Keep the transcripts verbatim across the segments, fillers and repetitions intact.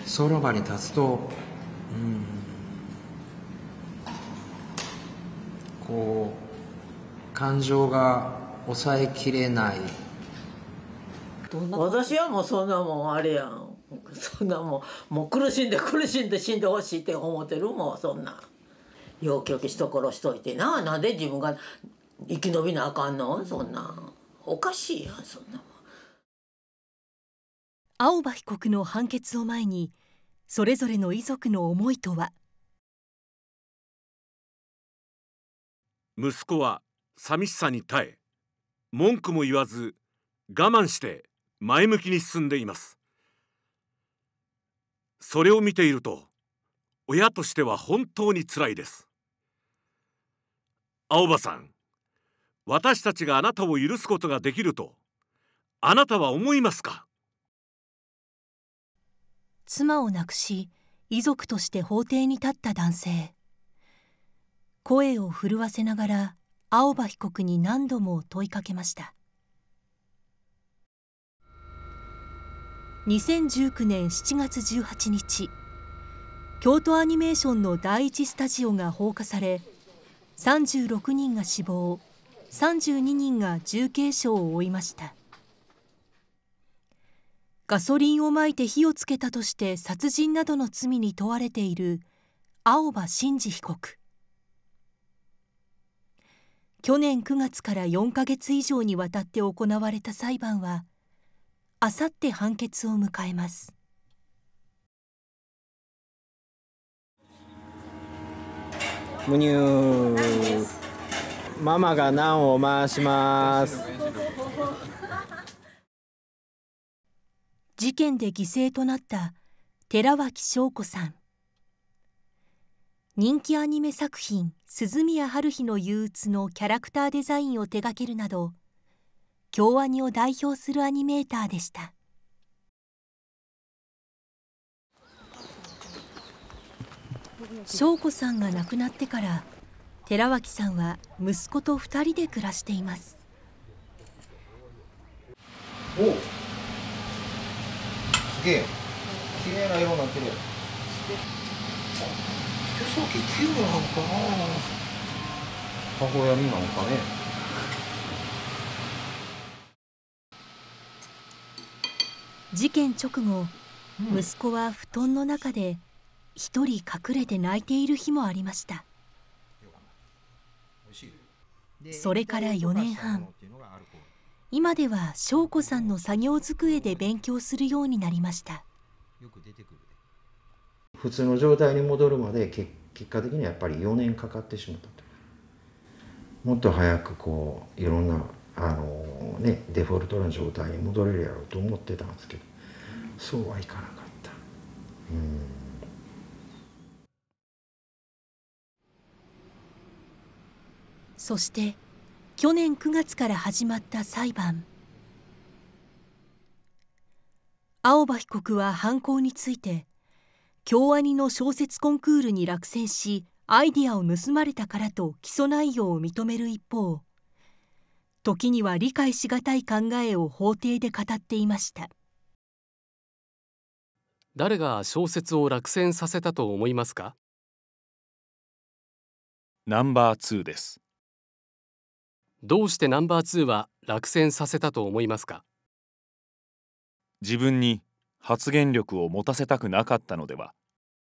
その場に立つと、うん、こう感情が抑えきれない。 私はもうそんなもんあれやん、そんなもんもう苦しんで苦しんで死んでほしいって思ってる。もうそんな要求人殺しといてな、なんで自分が生き延びなあかんの。そんなおかしいやん、そんなもん。 青葉被告の判決を前に、それぞれの遺族の思いとは。 息子は寂しさに耐え、文句も言わず我慢して前向きに進んでいます。それを見ていると、親としては本当につらいです。青葉さん、私たちがあなたを許すことができるとあなたは思いますか？ 妻を亡くし、遺族として法廷に立った男性。声を震わせながら青葉被告に何度も問いかけました。にせんじゅうきゅうねんしちがつじゅうはちにち、京都アニメーションの第一スタジオが放火され、さんじゅうろくにんが死亡、さんじゅうににんが重軽傷を負いました。ガソリンをまいて火をつけたとして殺人などの罪に問われている青葉真司被告。去年くがつからよんかげつ以上にわたって行われた裁判は、あさって判決を迎えます。 むにゅー。ママが難を回します。 事件で犠牲となった寺脇晶子さん。人気アニメ作品「涼宮ハルヒの憂鬱」のキャラクターデザインを手掛けるなど、京アニを代表するアニメーターでした。晶子さんが亡くなってから寺脇さんは息子とふたりで暮らしています。 おう、すげえ綺麗な色になってる。手先器用なのかな、母親になんかね。 事件直後、うん、息子は布団の中で一人隠れて泣いている日もありました。それからよねんはん、今では晶子さんの作業机で勉強するようになりました。 普通の状態に戻るまで結果的にはやっぱりよねんかかってしまったと。もっと早くこういろんなあの、ね、デフォルトな状態に戻れるやろうと思ってたんですけど、そうはいかなかった。うんそして去年くがつから始まった裁判。青葉被告は犯行について、京アニの小説コンクールに落選しアイディアを盗まれたからと起訴内容を認める一方、時には理解しがたい考えを法廷で語っていました。 誰が小説を落選させたと思いますか？ ナンバーツーです。 どうしてナンバーツーは落選させたと思いますか？ 自分に発言力を持たせたくなかったのでは。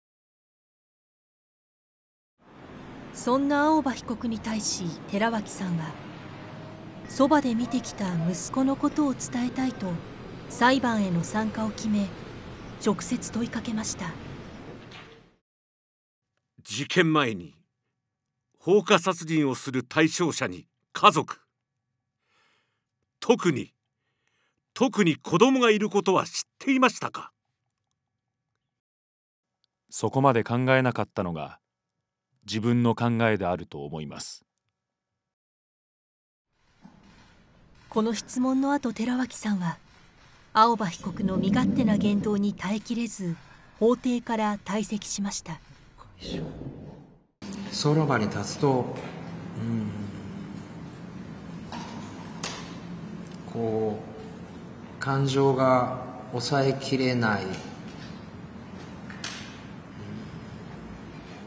そんな青葉被告に対し寺脇さんは、そばで見てきた息子のことを伝えたいと裁判への参加を決め、直接問いかけました。 事件前に放火殺人をする対象者に家族、特に特に子供がいることは知っていましたか？ そこまで考えなかったのが自分の考えであると思います。 この質問の後、寺脇さんは青葉被告の身勝手な言動に耐えきれず、法廷から退席しました。 その場に立つと、うんこう感情が抑えきれない。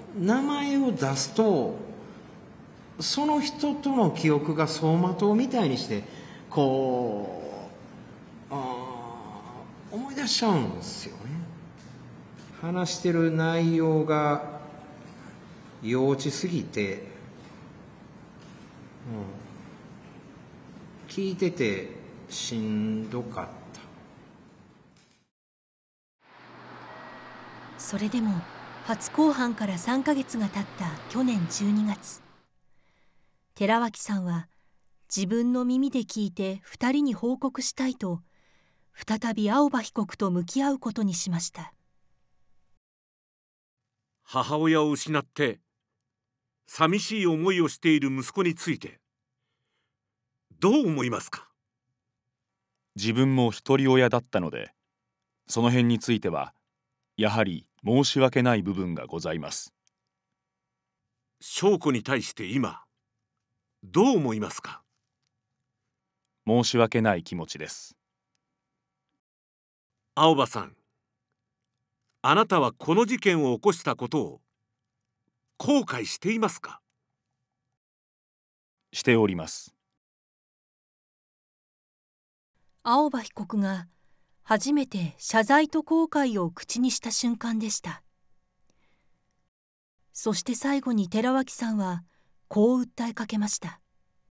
名前を出すとその人との記憶が走馬灯みたいにしてこうあ思い出しちゃうんですよね。話してる内容が幼稚すぎて、うん、聞いててしんどかった。 それでも初公判からさんかげつが経った去年じゅうにがつ、寺脇さんは自分の耳で聞いてふたりに報告したいと再び青葉被告と向き合うことにしました。 母親を失って寂しい思いをしている息子についてどう思いますか？ 自分も一人親だったので、その辺についてはやはり申し訳ない部分がございます。 翔子に対して今どう思いますか？ 申し訳ない気持ちです。 青葉さん、あなたはこの事件を起こしたことを後悔していますか？ しております。 青葉被告が初めて謝罪と後悔を口にした瞬間でした。そして最後に寺脇さんはこう訴えかけました。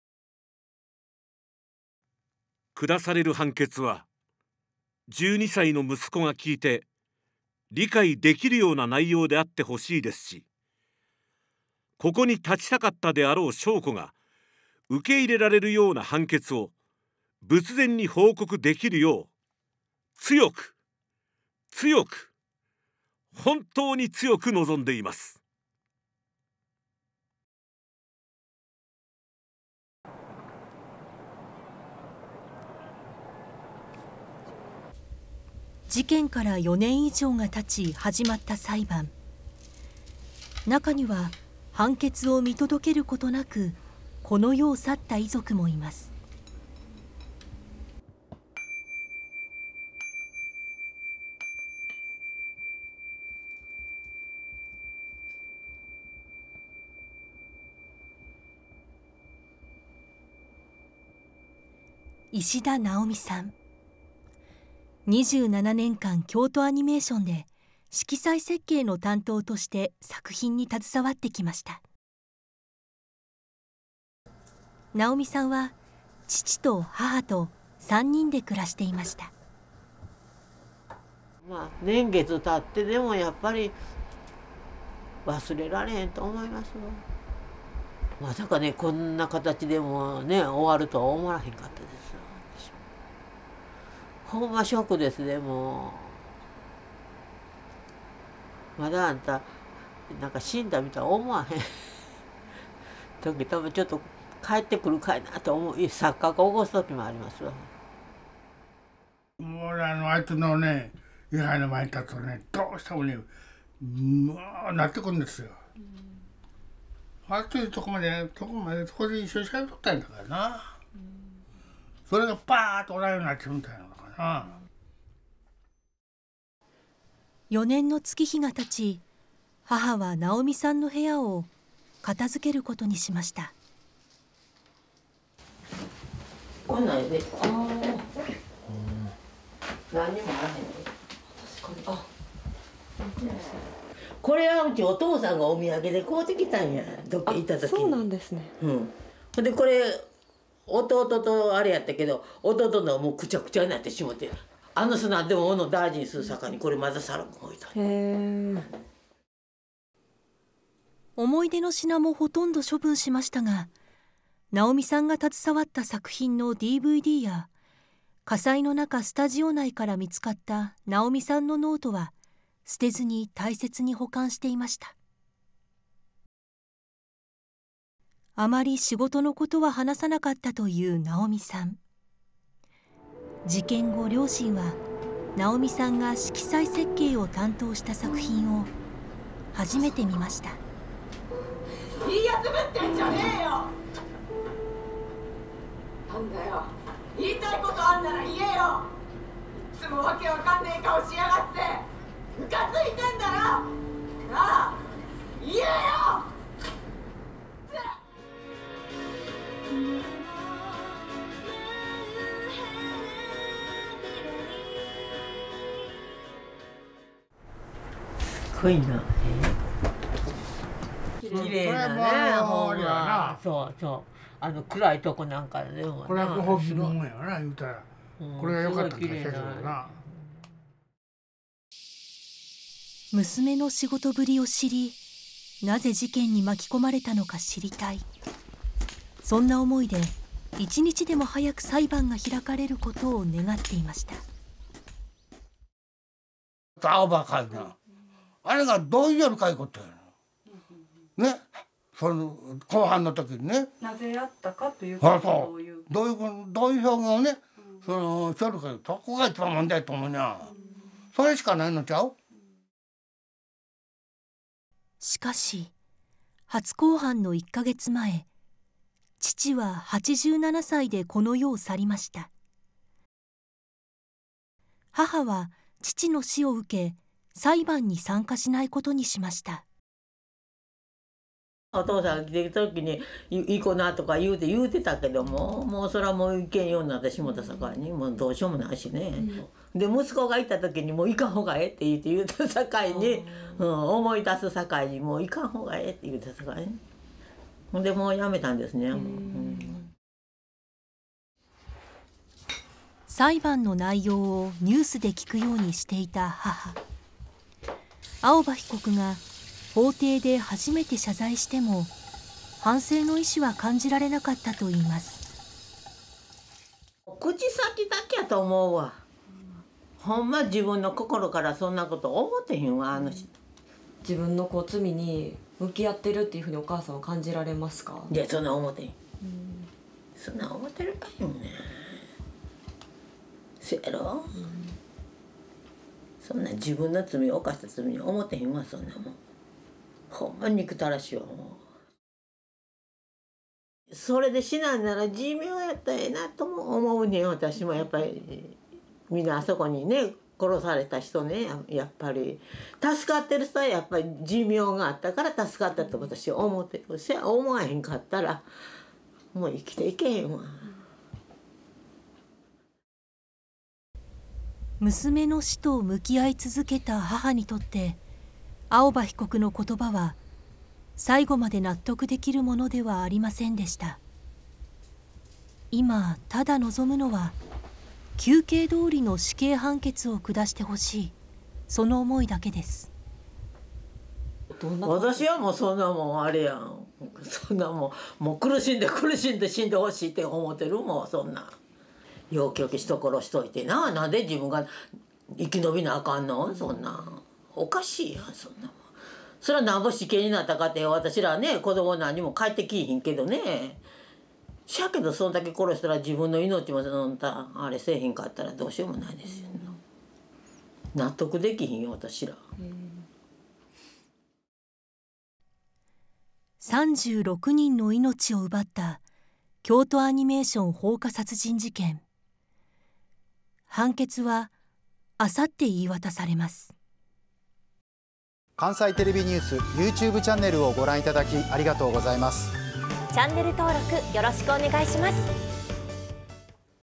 下される判決はじゅうにさいの息子が聞いて理解できるような内容であってほしいですし、ここに立ちたかったであろう翔子が受け入れられるような判決を仏前に報告できるよう強く強く本当に強く望んでいます。 事件からよねん以上が経ち始まった裁判。中には判決を見届けることなくこの世を去った遺族もいます。石田直美さん、にじゅうななねんかん京都アニメーションで色彩設計の担当として作品に携わってきました。直美さんは父と母とさんにんで暮らしていました。 まあ年月経ってでもやっぱり忘れられへんと思いますわ。まさかねこんな形でもね終わるとは思わへんかったです。ほんまショックです。でもまだあんたなんか死んだみたい思わへん時多分ちょっと帰ってくるかいなと思う錯覚を起こす時もありますわ。 もうあのあいつのね位牌の前に立つとねどうしてもねもうなってくるんですよ。あっというとこまでねとこまでそこで一緒にしゃべっとったんだからな。それがパーッとおらんようになっちゃうみたいなのかな。 よねんの月日が経ち、母は直美さんの部屋を片付けることにしました。 こんなんで、ああ、何にもあらへんで。確かに、あ、これはうちお父さんがお土産で買うてきたんや。どっか行った時に。 そうなんですね。 うん。でこれ弟とあれやったけど、弟のもうくちゃくちゃになってしもて。あの砂でもおの大事にするさかにこれまださらく置いた。へえ。 思い出の品もほとんど処分しましたが、直美さんが携わった作品の ディーブイディー や火災の中スタジオ内から見つかった直美さんのノートは捨てずに大切に保管していました。あまり仕事のことは話さなかったという直美さん。事件後、両親は直美さんが色彩設計を担当した作品を初めて見ました。 いいやつぶってんじゃねえよ。なんだよ、言いたいことあんなら言えよ。いつもわけわかんねえ顔しやがってムカついてんだろなあ、言えよ。 ごいな。綺麗だね、ほんま。そうそう。あの暗いとこなんかでも。 これはご褒美もんやな言うたら。これが良かった気がしたけどな。 娘の仕事ぶりを知り、なぜ事件に巻き込まれたのか知りたい。そんな思いで一日でも早く裁判が開かれることを願っていました。 青葉会な、あれがどういうよりかいことやのね、その後半の時にね、 なぜやったかということを言う、 どういうどういう表現をね、その処理か、そこが一番問題と思うにゃ、それしかないのちゃう。 しかし初公判のいっかげつまえ、父ははちじゅうななさいでこの世を去りました。母は父の死を受け、裁判に参加しないことにしました。 お父さんが来てる時に「いい子な」とか言うて言うてたけども、もうそれはもう行けんようになってしもたさかいに、もうどうしようもないしね、うん、で息子がいた時に「もう行かんほうがええ」って言って言うたさかいに、うん、思い出すさかいに「もう行かんほうがええ」って言うたさかいに、ほんでもうやめたんですね。もう、うん、 裁判の内容をニュースで聞くようにしていた母。青葉被告が法廷で初めて謝罪しても、反省の意思は感じられなかったといいます。 口先だけやと思うわ。ほんま自分の心からそんなこと思ってへんわ、あの人。 自分のこう罪に向き合ってるっていうふうにお母さんは感じられますか？ いや、そんな思ってへん。そんな思ってるかよね。そやろ、うん、そんな自分の罪を犯した罪に思ってへんわ、そんなもん。ほんまに憎たらしいわ、もう。それで死なんなら寿命やったらええなとも思うねん、私も。やっぱりみんなあそこにね殺された人ね、やっぱり助かってる人はやっぱり寿命があったから助かったと私は思ってる。そや思わへんかったらもう生きていけへんわ。 娘の死と向き合い続けた母にとって、青葉被告の言葉は最後まで納得できるものではありませんでした。今ただ望むのは、求刑通りの死刑判決を下してほしい、その思いだけです。 私はもうそんなもんあれやん、そんなもんもう苦しんで苦しんで死んでほしいって思ってるもん。そんなよきよき人殺しといてな、なんで自分が生き延びなあかんの。そんなおかしいやん、そんなもん。それはなんぼ死刑になったかって私らね、子供何も帰ってきいひんけどね。しゃけどそんだけ殺したら自分の命もそんなあれせえへんかったらどうしようもないですよ、ね、納得できひんよ私ら。 さんじゅうろくにんの命を奪った京都アニメーション放火殺人事件。判決はあさって言い渡されます。 関西テレビニュース YouTube チャンネルをご覧いただきありがとうございます。 チャンネル登録よろしくお願いします。